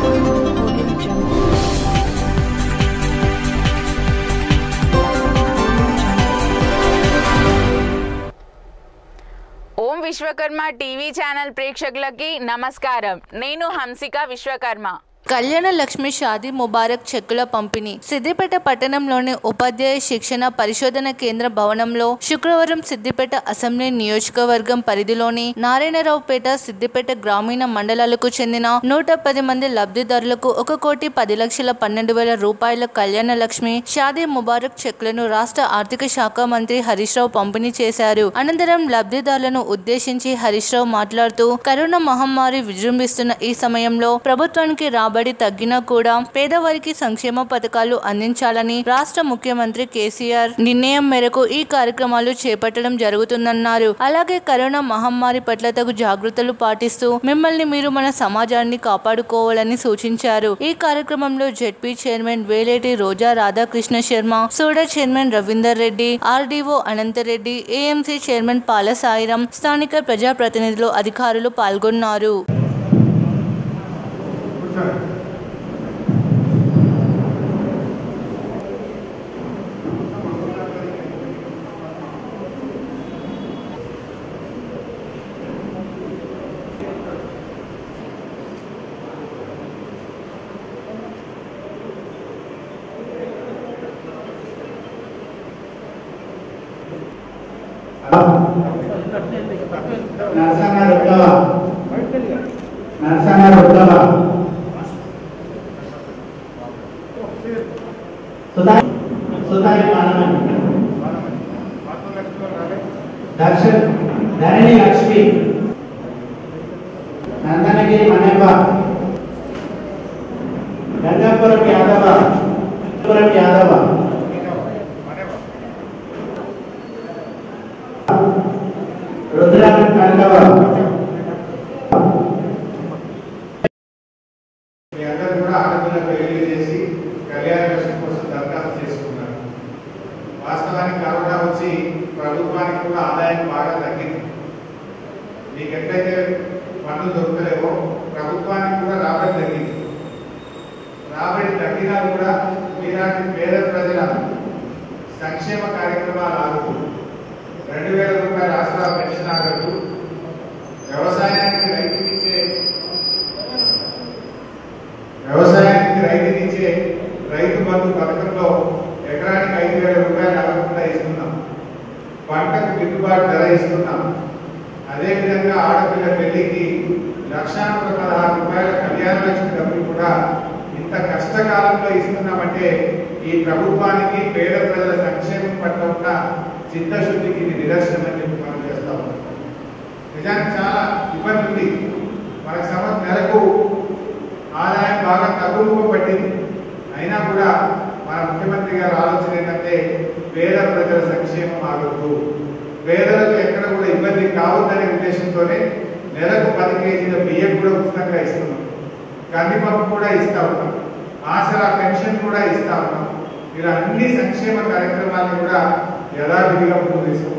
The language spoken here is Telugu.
ఓం విశ్వకర్మ టీవీ ఛానల్ ప్రేక్షకులకి నమస్కారం. నేను హంసిక విశ్వకర్మ. కళ్యాణ లక్ష్మి షాదీ ముబారక్ చెక్కుల పంపిణీ సిద్దిపేట పట్టణంలోని ఉపాధ్యాయ శిక్షణ పరిశోధన కేంద్ర భవనంలో శుక్రవారం సిద్దిపేట అసెంబ్లీ నియోజకవర్గం పరిధిలోని నారాయణరావుపేట సిద్దిపేట గ్రామీణ మండలాలకు చెందిన 110 మంది లబ్ధిదారులకు 1,10,12,000 రూపాయల కళ్యాణ లక్ష్మి షాదీ ముబారక్ చెక్కులను రాష్ట్ర ఆర్థిక శాఖ మంత్రి హరీష్ రావు పంపిణీ చేశారు. అనంతరం లబ్ధిదారులను ఉద్దేశించి హరీష్ రావు మాట్లాడుతూ కరోనా మహమ్మారి విజృంభిస్తున్న ఈ సమయంలో ప్రభుత్వానికి రాబడి తగ్గినా కూడా పేదవారికి సంక్షేమ పథకాలు అందించాలని రాష్ట్ర ముఖ్యమంత్రి కేసీఆర్ నిర్ణయం మేరకు ఈ కార్యక్రమాలు చేపట్టడం జరుగుతుందన్నారు. అలాగే కరోనా మహమ్మారి పట్ల తగు జాగృతలు పాటిస్తూ మిమ్మల్ని మీరు మన సమాజాన్ని కాపాడుకోవాలని సూచించారు. ఈ కార్యక్రమంలో జెడ్పీ చైర్మన్ వేలేటి రోజా రాధాకృష్ణ శర్మ, సోడా chairman Ravinder Reddy, RDO Anantareddy, AMC chairman Pala Sairam, స్థానిక ప్రజాప్రతినిధులు, అధికారులు పాల్గొన్నారు. ధరణి లక్ష్మి నందనగిరి మనెవ్వ గంగాపురం యాదవ రుద్రాన్ కనకవ. మీ అందరూ కూడా ఆనందంగా పెళ్లి చేసి కళ్యాణ లక్ష్మి కోసం దరఖాస్తు చేసుకున్నారు. వాస్తవానికి కరోనా వచ్చి ప్రభుత్వానికి కూడా ఆదాయం బాగా తగ్గింది. మీకు ఎట్లయితే పనులు దొరకలేవో ప్రభుత్వానికి కూడా రాబడి తగ్గింది. రాబడి తగ్గినా కూడా మీలాంటి పేద ప్రజల సంక్షేమ కార్యక్రమాలు ఆగుతూ 2,000 రూపాయల ఆసరా పెన్షన్ ఆగదు, వ్యవసాయానికి రైతునిచ్చే రైతు బంధు పథకంలో ఎకరానికి 5,000 రూపాయలు ఆగకుండా ఇస్తున్నాం. పంటకు గిట్టుబాటు ధర ఇస్తున్నాం. అదేవిధంగా ఆడపిల్ల పెళ్లికి 1,16,000 రూపాయల కళ్యాణ లక్ష్మి డబ్బులు కూడా ఇంత కష్టకాలంలో ఇస్తున్నామంటే ఈ ప్రభుత్వానికి పేద ప్రజల సంక్షేమం పట్ల ఉన్న చిత్తశుద్ధికి ఇది నిదర్శనం అని చెప్పి మనం చేస్తా ఉన్నాం. నిజానికి చాలా ఇబ్బంది ఉంది. మనకు నెలకు ఆదాయం బాగా తగ్గుముఖం పట్టింది. అయినా కూడా మన ముఖ్యమంత్రి గారు ఆలోచన ఏంటంటే పేద ప్రజల సంక్షేమం ఆగొద్దు, పేదలకు ఎక్కడ కూడా ఇబ్బంది కావద్దనే ఉద్దేశంతోనే నెలకు 10 కేజీల బియ్యం కూడా ఉచితంగా ఇస్తున్నాం, కందిపప్పు కూడా ఇస్తా ఉన్నాం, ఆసరా పెన్షన్ కూడా ఇస్తా ఉన్నాం. ఇలా అన్ని సంక్షేమ కార్యక్రమాలను కూడా యథావిధిగా ముందుకు తీసుకుంటాం.